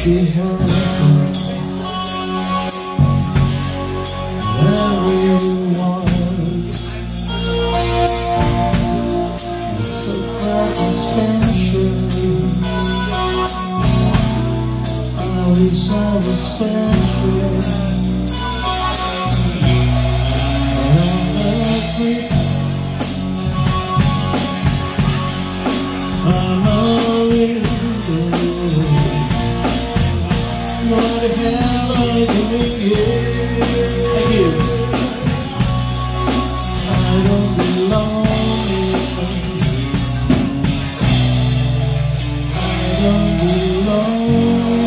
behind. Everyone is so fucking special. I wish I was special. What the hell are you doing here? Thank you. I don't belong here. I don't belong.